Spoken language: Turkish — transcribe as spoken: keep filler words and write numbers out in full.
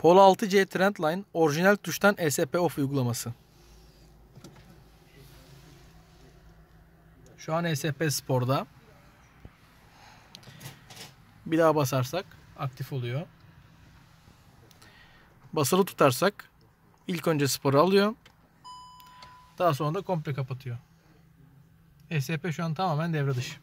Polo altı C Trendline orijinal tuştan E S P Off uygulaması. Şu an E S P Spor'da. Bir daha basarsak aktif oluyor. Basılı tutarsak ilk önce sporu alıyor. Daha sonra da komple kapatıyor. E S P şu an tamamen devre dışı.